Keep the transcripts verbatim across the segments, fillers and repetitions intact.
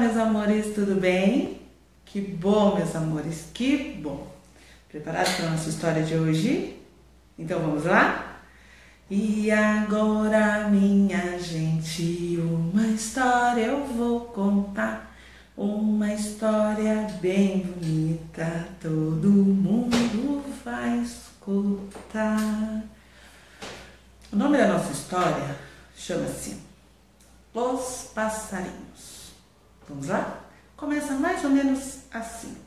meus amores, tudo bem? Que bom, meus amores, que bom! Preparados para a nossa história de hoje? Então vamos lá? E agora, minha gente, uma história eu vou contar. Uma história bem bonita, todo mundo vai escutar. O nome da nossa história chama-se Os Passarinhos. Vamos lá? Começa mais ou menos assim.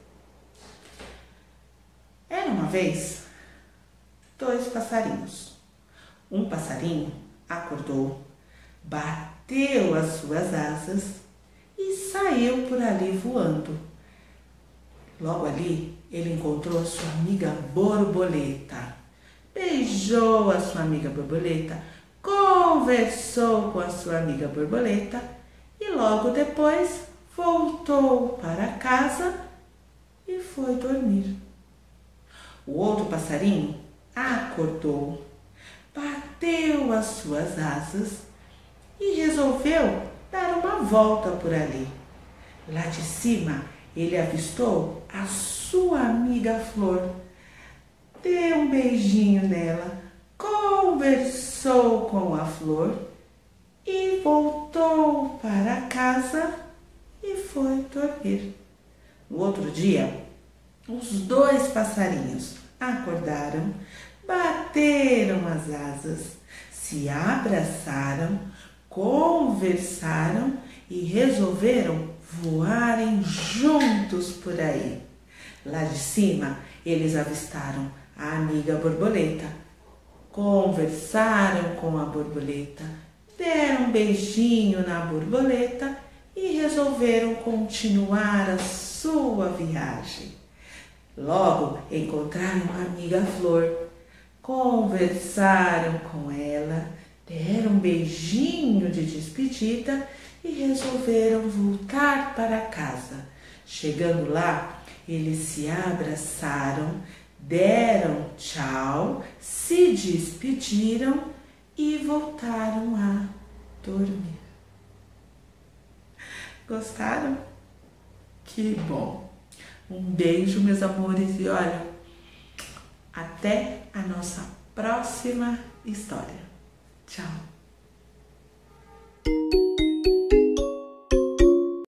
Era uma vez dois passarinhos. Um passarinho acordou, bateu as suas asas e saiu por ali voando. Logo ali, ele encontrou a sua amiga borboleta. Beijou a sua amiga borboleta, conversou com a sua amiga borboleta e logo depois voltou para casa e foi dormir. O outro passarinho acordou, bateu as suas asas e resolveu dar uma volta por ali. Lá de cima, ele avistou a sua amiga flor. Deu um beijinho nela, conversou com a flor e voltou para casa e foi dormir. No outro dia, os dois passarinhos acordaram, bateram as asas, se abraçaram, conversaram e resolveram voarem juntos por aí. Lá de cima, eles avistaram a amiga borboleta, conversaram com a borboleta, deram um beijinho na borboleta e resolveram continuar a sua viagem. Logo encontraram a amiga flor, conversaram com ela, deram um beijinho de despedida e resolveram voltar para casa. Chegando lá, eles se abraçaram, deram tchau, se despediram e voltaram a dormir. Gostaram? Que bom! Um beijo, meus amores, e olha, até a nossa próxima história. Tchau!